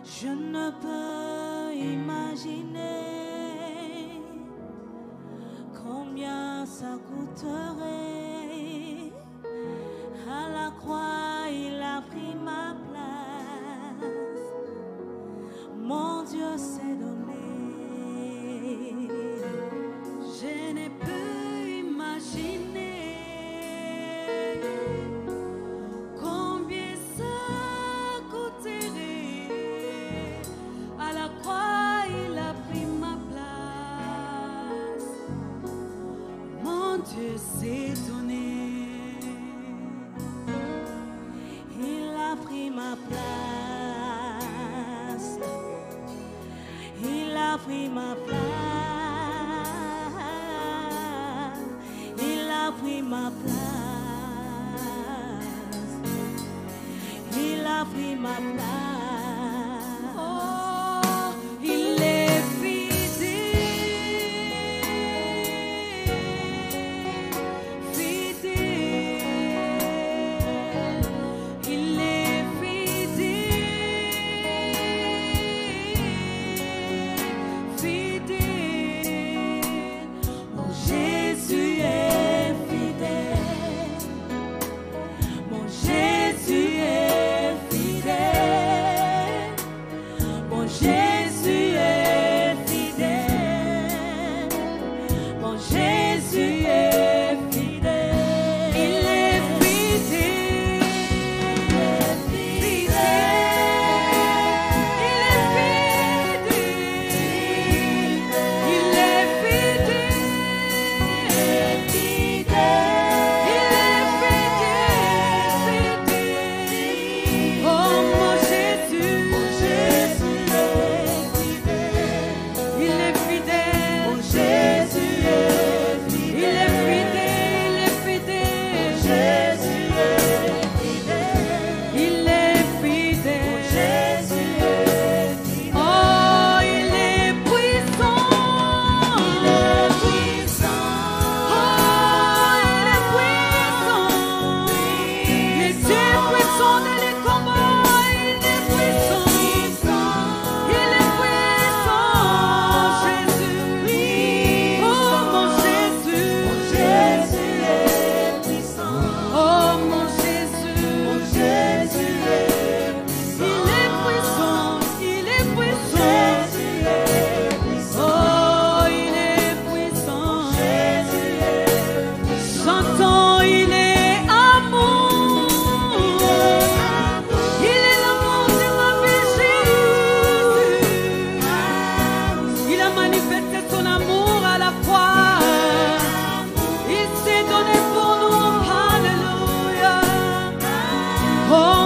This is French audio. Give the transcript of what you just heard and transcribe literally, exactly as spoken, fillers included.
Je ne peux imaginer combien ça coûterait. À la croix, il a pris ma place. Mon Dieu s'est donné. Je ne peux imaginer combien ça coûterait. À la croix, il a pris ma place. Mon Dieu s'est donné. Il a pris ma place. Il a pris ma place. Il a pris ma place. Il a pris ma place. Oh, il est fidèle, fidèle. Il est fidèle, fidèle. Mon Jésus est fidèle. Mon Jésus est fidèle. Mon Jésus est fidèle. Mon Jésus est fidèle. Il est fidèle. Fidèle. Il est fidèle. Il est fidèle. Fidèle. Il est fidèle. Fidèle. Oh mon Jésus. Mon Jésus est fidèle. Il est fidèle. Mon Jésus est fidèle. Il est fidèle. Il est fidèle. Jésus est fidèle. Il est fidèle. Jésus est fidèle. Oh, il est puissant. Il est puissant. Oh, il est puissant. Les yeux puissants de les combats. Il est puissant. Il est puissant. Jésus. Oh, mon Jésus. Mon Jésus est puissant. Oh, mon Jésus. Mon Jésus est puissant. Il est puissant. Il est puissant. Jésus est puissant. Oh, il est puissant. Jésus est puissant. J'entends, il est amour. Il est l'amour de ma vie, Jésus. Il a manifesté son amour à la croix. Il s'est donné pour nous. Alléluia. Oh,